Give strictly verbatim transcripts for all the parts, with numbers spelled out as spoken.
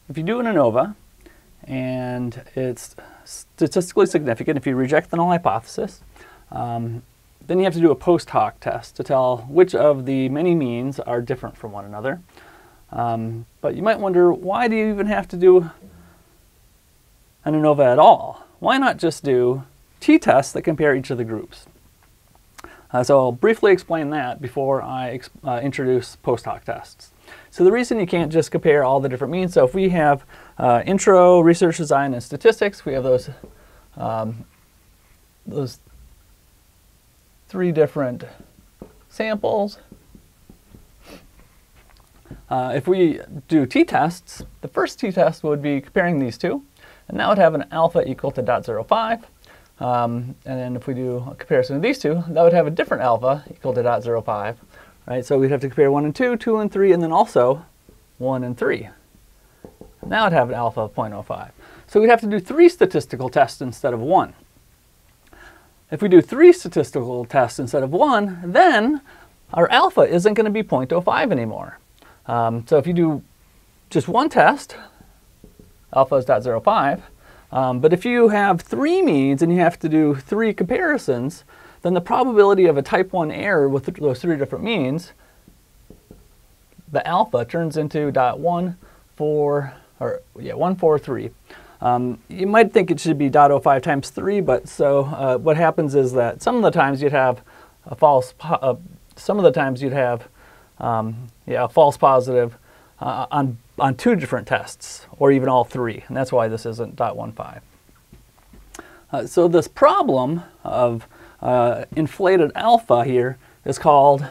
if you do an ANOVA and it's statistically significant, if you reject the null hypothesis, um, then you have to do a post hoc test to tell which of the many means are different from one another. Um, but you might wonder, why do you even have to do an ANOVA at all? Why not just do t-tests that compare each of the groups? Uh, so I'll briefly explain that before I ex uh, introduce post hoc tests. So the reason you can't just compare all the different means, so if we have uh, intro, research design, and statistics, we have those, um, those three different samples. Uh, if we do t-tests, the first t-test would be comparing these two, and that would have an alpha equal to zero point zero five. Um, and then if we do a comparison of these two, that would have a different alpha equal to zero point zero five. Right? So we'd have to compare one and two, two and three, and then also one and three. And that would have an alpha of zero point zero five. So we'd have to do three statistical tests instead of one. If we do three statistical tests instead of one, then our alpha isn't going to be zero point zero five anymore. Um, so if you do just one test, alpha is zero point zero five. Um, but if you have three means and you have to do three comparisons, then the probability of a type one error with those three different means, the alpha turns into dot one four or yeah one four three. Um, you might think it should be zero point zero five times three, but so uh, what happens is that some of the times you'd have a false, po uh, some of the times you'd have um, yeah a false positive uh, on on two different tests, or even all three, and that's why this isn't zero point one five. Uh, so this problem of uh, inflated alpha here is called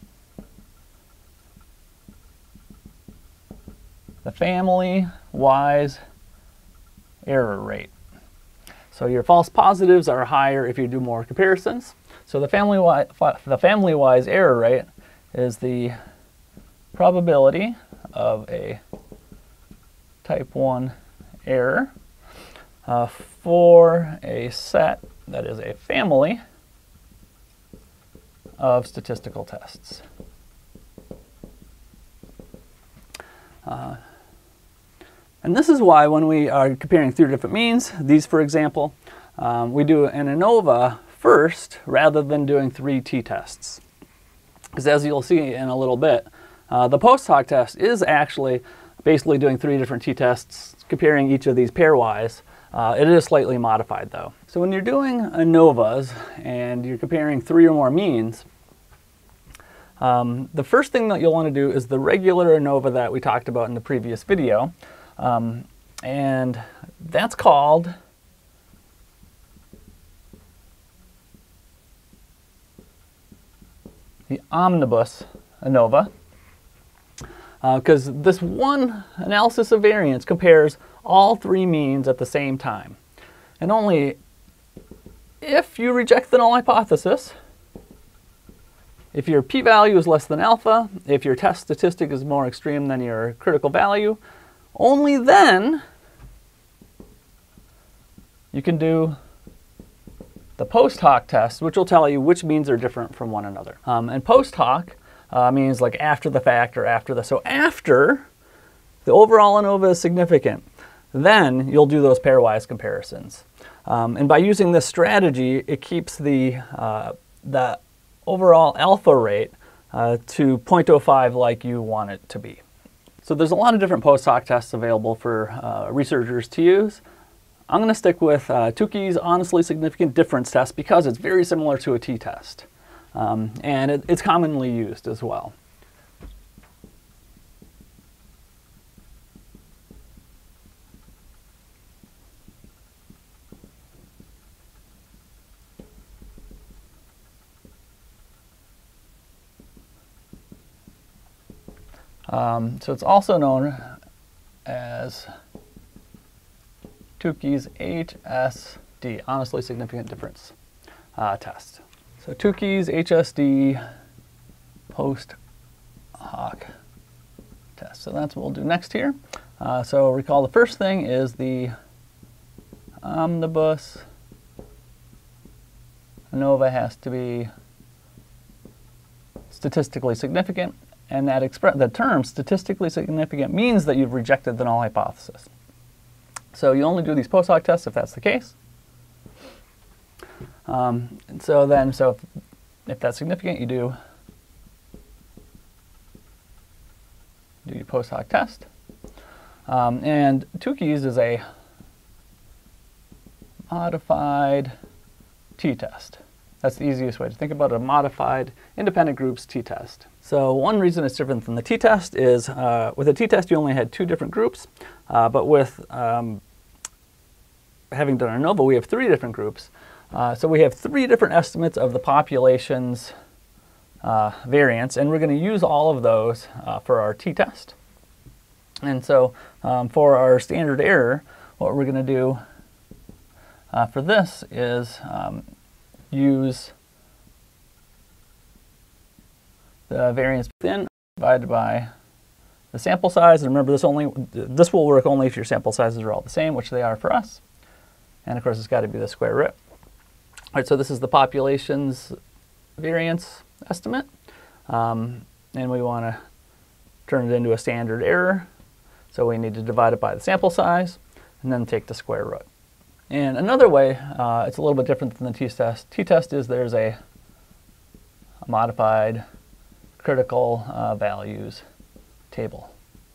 the family-wise error rate. So your false positives are higher if you do more comparisons. So the family-wise the family-wise error rate is the probability of a type one error uh, for a set that is a family of statistical tests. Uh, and this is why when we are comparing three different means, these for example, um, we do an ANOVA first rather than doing three t-tests. Because as you'll see in a little bit, uh, the post hoc test is actually basically doing three different t-tests, comparing each of these pairwise. Uh, it is slightly modified though. So when you're doing ANOVAs and you're comparing three or more means, um, the first thing that you'll want to do is the regular ANOVA that we talked about in the previous video. Um, and that's called the omnibus ANOVA. Because uh, this one analysis of variance compares all three means at the same time. And only if you reject the null hypothesis, if your p-value is less than alpha, if your test statistic is more extreme than your critical value, only then you can do the post hoc test, which will tell you which means are different from one another. Um, and post hoc Uh, means like after the fact or after the, so after the overall ANOVA is significant, then you'll do those pairwise comparisons. Um, and by using this strategy, it keeps the, uh, the overall alpha rate uh, to zero point zero five like you want it to be. So there's a lot of different post hoc tests available for uh, researchers to use. I'm going to stick with uh, Tukey's honestly significant difference test because it's very similar to a t-test. Um, and it, it's commonly used as well. Um, so it's also known as Tukey's H S D, honestly significant difference uh, test. So Tukey's H S D post hoc test. So that's what we'll do next here. Uh, so recall the first thing is the omnibus ANOVA has to be statistically significant and that expre the term statistically significant means that you've rejected the null hypothesis. So you only do these post hoc tests if that's the case. Um, and so then, so if, if that's significant, you do do your post hoc test. Um, and Tukey's is a modified t-test. That's the easiest way to think about a modified independent groups t-test. So one reason it's different from the t-test is uh, with a t-test you only had two different groups, uh, but with um, having done ANOVA we have three different groups. Uh, so we have three different estimates of the population's uh, variance, and we're going to use all of those uh, for our t-test. And so um, for our standard error, what we're going to do uh, for this is um, use the variance within divided by the sample size. And remember, this only this will work only if your sample sizes are all the same, which they are for us. And of course, it's got to be the square root. All right, so this is the population's variance estimate, um, and we want to turn it into a standard error. So we need to divide it by the sample size, and then take the square root. And another way, uh, it's a little bit different than the t-test. T-test is there's a, a modified critical uh, values table.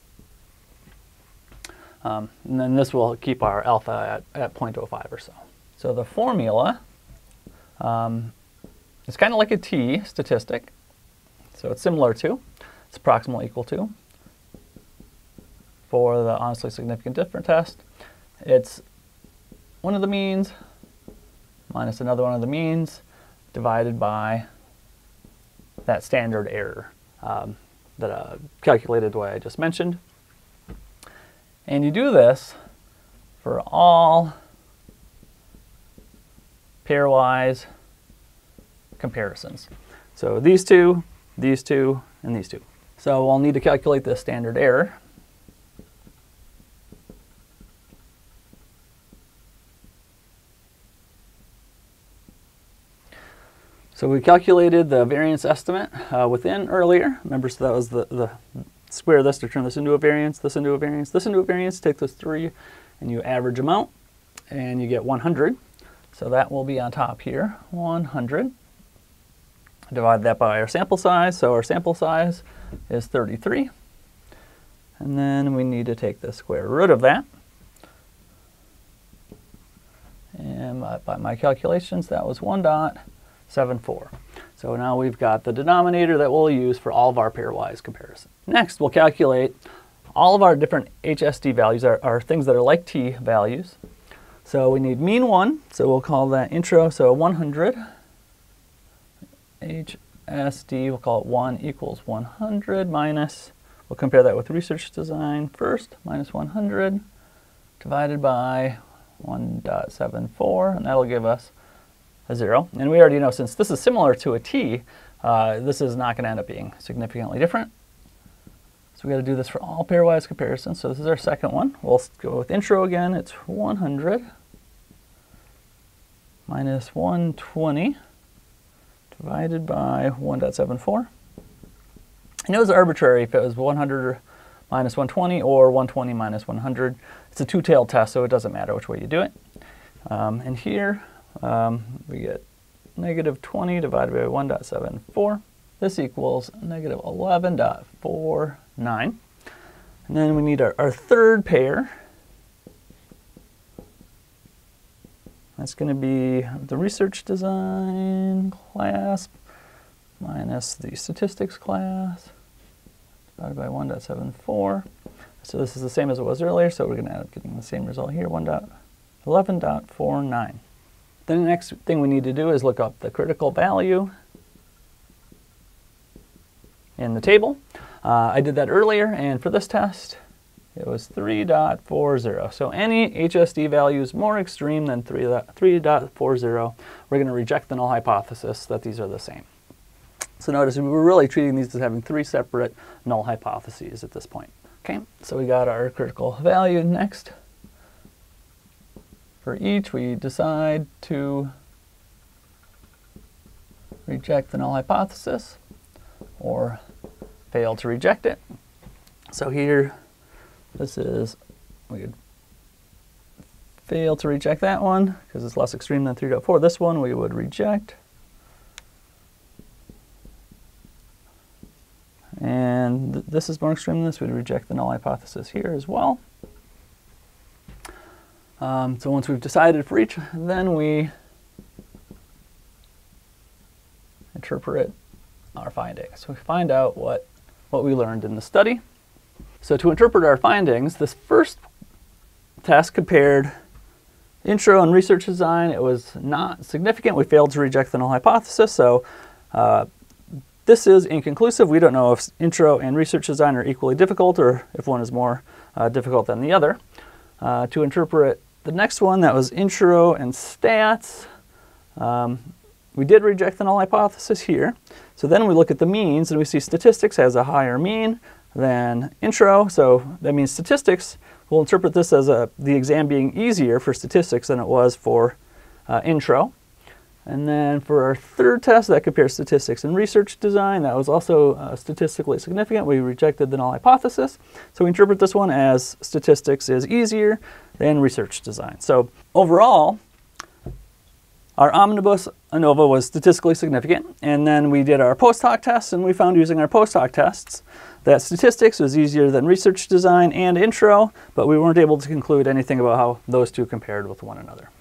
Um, and then this will keep our alpha at, at zero point zero five or so. So the formula um, is kind of like a t statistic. So it's similar to, it's approximately equal to. For the honestly significant difference test, it's one of the means minus another one of the means divided by that standard error um, that uh, calculated the way I just mentioned. And you do this for all pairwise comparisons. So these two, these two, and these two. So I'll need to calculate the standard error. So we calculated the variance estimate uh, within earlier. Remember, so that was the, the square this to turn this into a variance, this into a variance, this into a variance. Take those three and you average them out and you get one hundred. So that will be on top here, one hundred. Divide that by our sample size. So our sample size is thirty-three. And then we need to take the square root of that. And by, by my calculations, that was one point seven four. So now we've got the denominator that we'll use for all of our pairwise comparison. Next, we'll calculate all of our different H S D values, our, our things that are like t values. So we need mean one, so we'll call that intro, so one hundred. H S D, we'll call it one equals one hundred minus, we'll compare that with research design first, minus one hundred divided by one point seven four, and that'll give us a zero. And we already know, since this is similar to a t, uh, this is not going to end up being significantly different. So we got to do this for all pairwise comparisons. So this is our second one. We'll go with intro again. It's one hundred minus one hundred twenty divided by one point seven four. And it was arbitrary if it was one hundred minus one hundred twenty or one hundred twenty minus one hundred. It's a two-tailed test, so it doesn't matter which way you do it. Um, and here um, we get negative twenty divided by one point seven four. This equals negative eleven point four nine. And then we need our, our third pair. That's going to be the research design class minus the statistics class divided by one point seven four. So this is the same as it was earlier, so we're going to end up getting the same result here, eleven point four nine. Then the next thing we need to do is look up the critical value in the table. Uh, I did that earlier, and for this test, it was three point four zero. So any H S D value is more extreme than three point four zero. We're going to reject the null hypothesis that these are the same. So notice we were really treating these as having three separate null hypotheses at this point. Okay, so we got our critical value next. For each, we decide to reject the null hypothesis or failed to reject it. So here, this is, we could fail to reject that one because it's less extreme than three point four. This one we would reject. And th this is more extreme than this. We'd reject the null hypothesis here as well. Um, so once we've decided for each, then we interpret our findings. So we find out what, what we learned in the study. So to interpret our findings, this first test compared intro and research design. It was not significant. We failed to reject the null hypothesis. So uh, this is inconclusive. We don't know if intro and research design are equally difficult or if one is more uh, difficult than the other. Uh, to interpret the next one, that was intro and stats. Um, we did reject the null hypothesis here. So then we look at the means and we see statistics has a higher mean than intro. So that means statistics, we'll interpret this as a, the exam being easier for statistics than it was for uh, intro. And then for our third test, that compares statistics and research design. That was also uh, statistically significant. We rejected the null hypothesis. So we interpret this one as statistics is easier than research design. So overall, our omnibus ANOVA was statistically significant. And then we did our post hoc tests, and we found using our post hoc tests that statistics was easier than research design and intro, but we weren't able to conclude anything about how those two compared with one another.